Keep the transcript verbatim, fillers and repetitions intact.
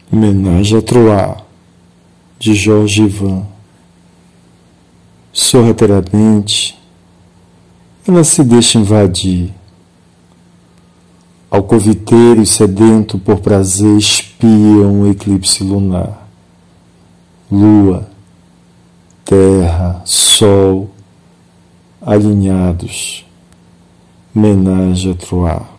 Homenagem a Troá, de Jorge Ivan. Sorrateiramente, ela se deixa invadir. Alcoviteiro e sedento por prazer espiam o eclipse lunar. Lua, terra, sol, alinhados. Homenagem a Troá.